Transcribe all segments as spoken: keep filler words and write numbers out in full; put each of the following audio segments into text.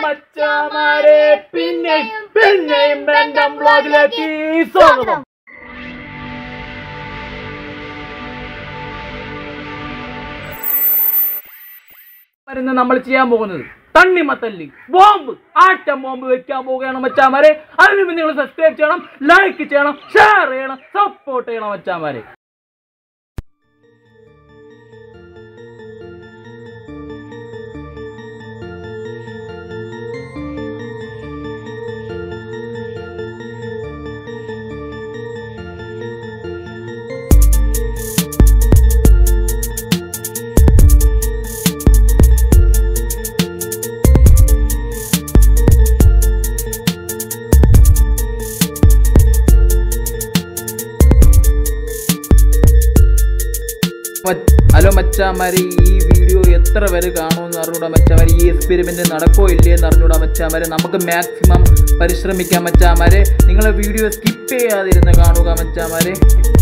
machammarey, pinneyum pinneyum random vlogilekku swagatham. ഇന്ന് നമ്മൾ ചെയ്യാൻ പോകുന്നത് തണ്ണിമത്തല്ലി ബോംബ് ആറ്റം ബോംബ് വെക്കാൻ പോവുകയാണ് മച്ചാമാരെ. അതിനു മുമ്പ് നിങ്ങൾ സബ്സ്ക്രൈബ് ചെയ്യണം, ലൈക്ക് ചെയ്യണം, ഷെയർ ചെയ്യണം, സപ്പോർട്ട് ചെയ്യണം മച്ചാമാരെ. ഹലോ മച്ചാമാരെ, ഈ വീഡിയോ എത്ര പേര് കാണുമെന്ന് അറിഞ്ഞൂടാ മച്ചാമാരെ. ഈ എക്സ്പെരിമെൻറ്റ് നടക്കോ ഇല്ലേ എന്ന് അറിഞ്ഞൂടാ മച്ചാമാരെ. നമുക്ക് മാക്സിമം പരിശ്രമിക്കാം മച്ചാമാരെ. നിങ്ങൾ വീഡിയോ സ്കിപ്പ് ചെയ്യാതിരുന്ന് കാണുക മച്ചാമാരെ.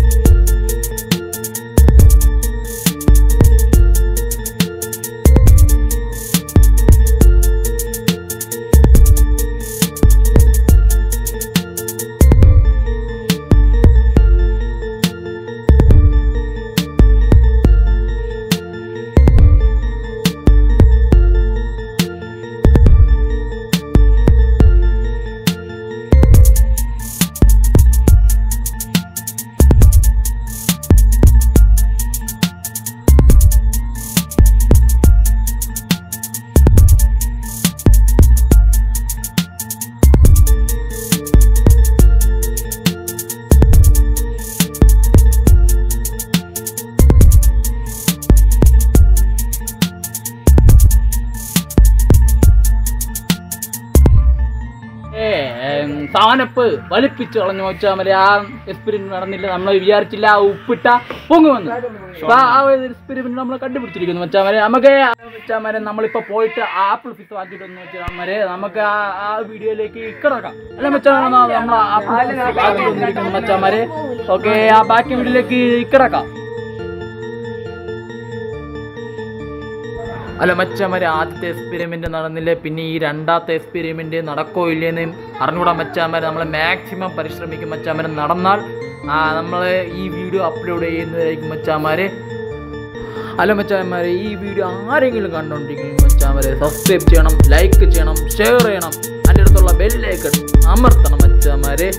സാനപ്പ് വലിപ്പിച്ച് കളഞ്ഞു മച്ചാമാരെ. ആ എക്സ്പെരിമെന്റ് നടന്നില്ല, നമ്മൾ വിചാരിച്ചില്ല ആ ഉപ്പിട്ട പൊങ്ങു വന്നു. അപ്പൊ ആ എക്സ്പെരിമെന്റ് നമ്മൾ കണ്ടുപിടിച്ചിരിക്കുന്നു മച്ചാമാരെ. നമുക്ക് മച്ചാമാരെ നമ്മളിപ്പോ പോയിട്ട് ആപ്പിൾ ഫിസ് വാങ്ങിയിട്ടൊന്ന് മച്ചാമാരെ നമുക്ക് ആ ആ വീഡിയോയിലേക്ക് കിടക്കാം. അല്ല മച്ചാമാരെ, നമ്മൾ ആപ്പിൾ മച്ചാമാരെ. ഓക്കെ, ആ ബാക്കി വീഡിയോയിലേക്ക് കിടക്കാം. അല്ല മച്ചാമാരെ, ആദ്യത്തെ എക്സ്പെരിമെൻറ്റ് നടന്നില്ല, പിന്നെ ഈ രണ്ടാമത്തെ എക്സ്പെരിമെൻറ്റ് നടക്കോ ഇല്ലേന്ന് അറിഞ്ഞുകൂടാ മച്ചാമാരെ. നമ്മൾ മാക്സിമം പരിശ്രമിക്കും മച്ചാമാരെ. നടന്നാൽ നമ്മൾ ഈ വീഡിയോ അപ്ലോഡ് ചെയ്യുന്നതായിരിക്കും മച്ചാമാരെ. അല്ല മച്ചാമാരെ, ഈ വീഡിയോ ആരെങ്കിലും കണ്ടുകൊണ്ടിരിക്കും മച്ചാമാരെ സബ്സ്ക്രൈബ് ചെയ്യണം, ലൈക്ക് ചെയ്യണം, ഷെയർ ചെയ്യണം, അതിൻ്റെ അടുത്തുള്ള ബെല്ലൈക്കൺ അമർത്തണം മച്ചാമാരെ.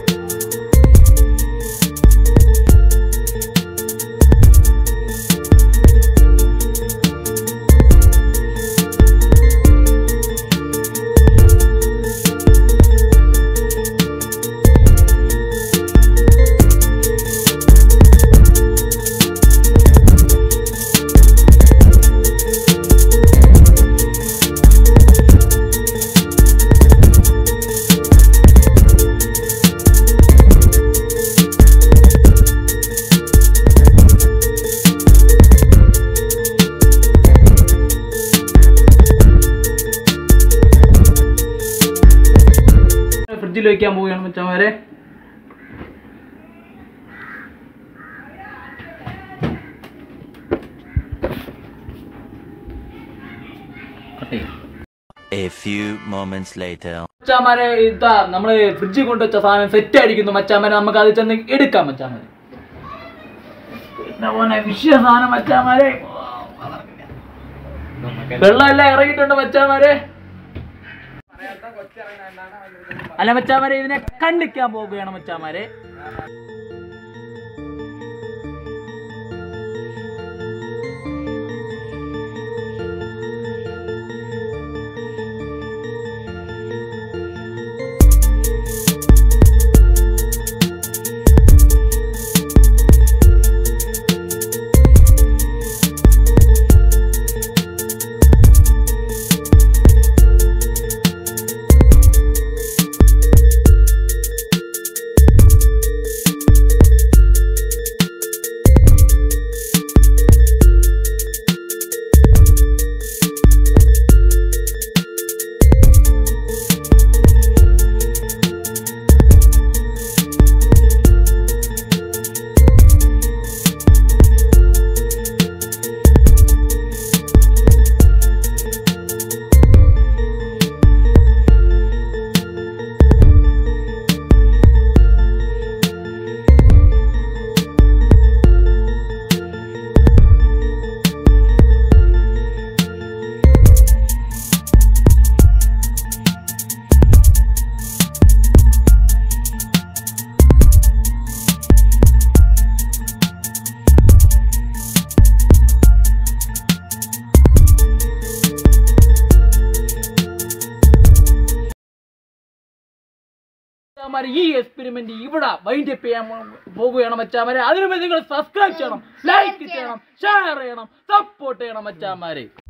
ഫ്രിഡ്ജിൽ വയ്ക്കാൻ പോവുകയാണ് മച്ചാമാരെ. A few moments later. മച്ചാമാരെ, ഇതാ നമ്മള് ഫ്രിഡ്ജിൽ കൊണ്ടുവച്ച സാധനം സെറ്റ് ആയിരിക്കുന്നു മച്ചാമാരെ. നമുക്ക് അത് ചെന്ന് എടുക്കാം മച്ചാമാരെ. വിഷയ സാധനം മച്ചാമാരെ. വെള്ളം എല്ലാം ഇറങ്ങിയിട്ടുണ്ട് മച്ചാമാരെ. അല്ല മച്ചാമാരെ, ഇതിനെ കണ്ടിക്കാൻ പോവുകയാണ് മച്ചാമാരെ. ഈ എക്സ്പെരിമെന്റ് ഇവിടെ വൈൻഡ് അപ്പ് ചെയ്യാൻ പോകുകയാണ് മച്ചാമാരെ. അതിനുവേണ്ടി നിങ്ങൾ സബ്സ്ക്രൈബ് ചെയ്യണം, ലൈക്ക് ചെയ്യണം, ഷെയർ ചെയ്യണം, സപ്പോർട്ട് ചെയ്യണം മച്ചാമാരെ.